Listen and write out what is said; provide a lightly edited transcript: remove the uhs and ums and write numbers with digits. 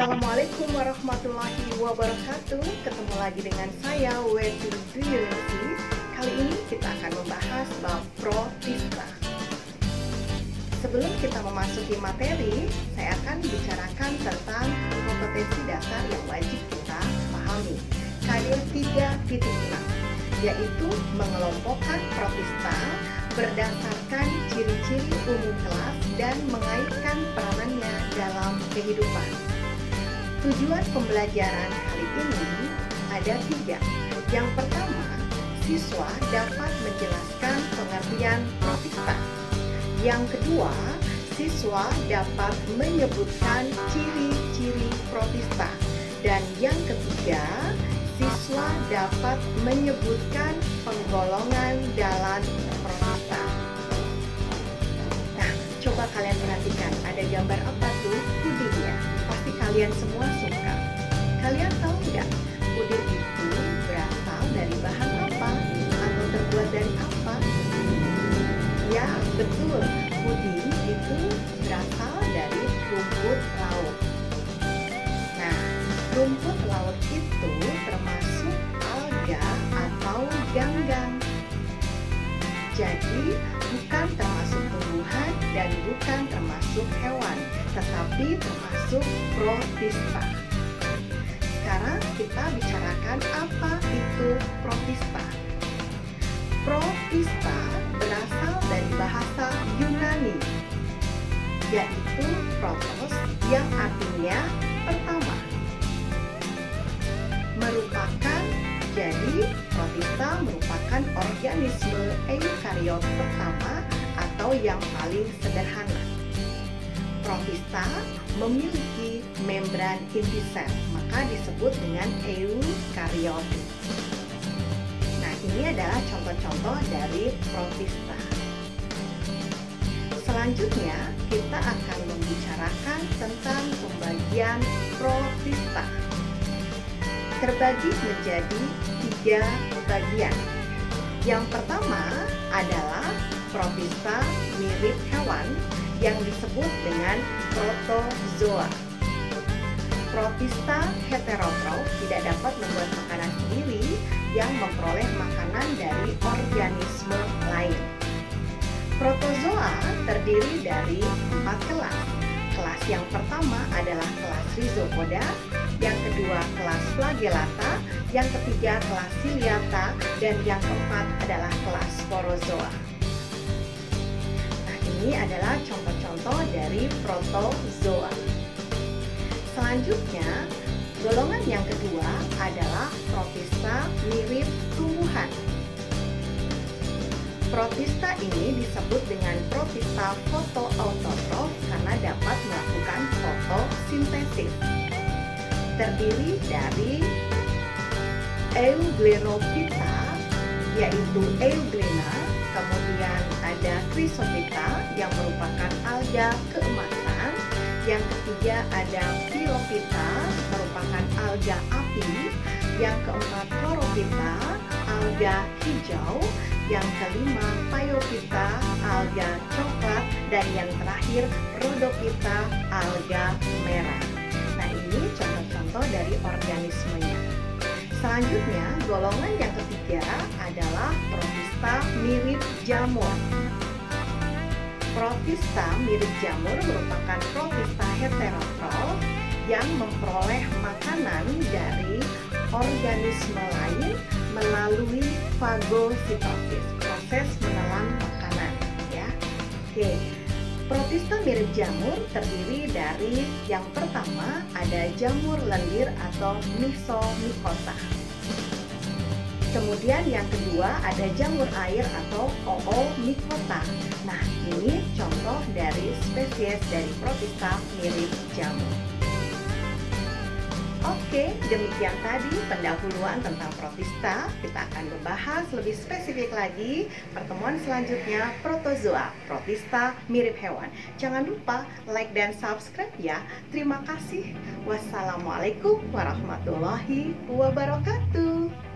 Assalamualaikum warahmatullahi wabarakatuh. Ketemu lagi dengan saya, Weti Duyunisi. Kali ini kita akan membahas bab protista. Sebelum kita memasuki materi, saya akan bicarakan tentang kompetensi dasar yang wajib kita pahami. KD 3.6, yaitu mengelompokkan protista berdasarkan ciri-ciri umum kelas dan mengaitkan peranannya dalam kehidupan. Tujuan pembelajaran kali ini ada 3. Yang pertama, siswa dapat menjelaskan pengertian protista. Yang kedua, siswa dapat menyebutkan ciri-ciri protista. Dan yang ketiga, siswa dapat menyebutkan penggolongan dalam protista. Nah, coba kalian perhatikan, ada gambar apa tuh? Pudingnya. Pasti kalian semua suka. Kalian tahu nggak, puding itu berasal dari bahan apa? Atau terbuat dari apa? Ya, betul. Puding itu berasal dari rumput laut. Nah, rumput laut itu termasuk alga atau ganggang. Jadi, bukan termasuk tumbuhan dan bukan termasuk hewan, tetapi termasuk protista. Sekarang kita bicarakan apa itu protista. Protista berasal dari bahasa Yunani, yaitu protos yang artinya pertama. Jadi protista merupakan organisme eukariot pertama atau yang paling sederhana. Protista memiliki membran inti sel, maka disebut dengan eukariot. Nah, ini adalah contoh-contoh dari protista. Selanjutnya, kita akan membicarakan tentang pembagian protista. Terbagi menjadi 3 bagian. Yang pertama adalah protista mirip hewan yang disebut dengan protozoa. Protista heterotrof tidak dapat membuat makanan sendiri yang memperoleh makanan dari organisme lain. Protozoa terdiri dari 4 kelas. Kelas yang pertama adalah kelas Rhizopoda, yang kedua kelas Flagellata, yang ketiga kelas Ciliata, dan yang keempat adalah kelas Sporozoa. Nah, ini adalah contoh-contoh dari protozoa. Selanjutnya, golongan yang kedua adalah protista mirip tumbuhan. Protista ini disebut dengan protista fotoautotrof karena dapat melakukan fotosintesis. Terdiri dari Euglenophyta, yaitu Euglena, kemudian ada Chrysophyta yang merupakan alga keemasan, yang ketiga ada Phyllophyta merupakan alga api, yang keempat Chlorophyta, alga hijau, yang kelima Phaeophyta, alga coklat, dan yang terakhir Rhodophyta, alga merah. Nah, ini contoh-contoh dari organismenya. Selanjutnya, golongan yang ketiga adalah protista mirip jamur. Protista mirip jamur merupakan protista heterotrof yang memperoleh makanan dari organisme lain melalui fagositosis, proses menelan makanan, ya. Oke. Protista mirip jamur terdiri dari yang pertama ada jamur lendir atau Myxomycota. Kemudian yang kedua ada jamur air atau Oomycota. Nah, ini contoh dari spesies dari protista mirip jamur. Oke, demikian tadi pendahuluan tentang protista. Kita akan membahas lebih spesifik lagi pertemuan selanjutnya protozoa, protista mirip hewan. Jangan lupa like dan subscribe ya. Terima kasih. Wassalamualaikum warahmatullahi wabarakatuh.